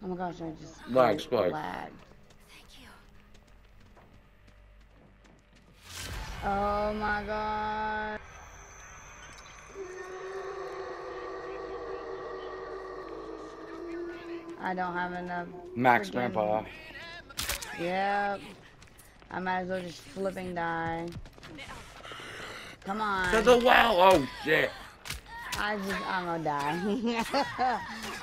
my gosh, I just Lag spike. lagged. Oh my god. I don't have enough. Max freaking... Grandpa. Yep. I might as well just flipping die. Come on. To the well! Oh shit! I'm gonna die.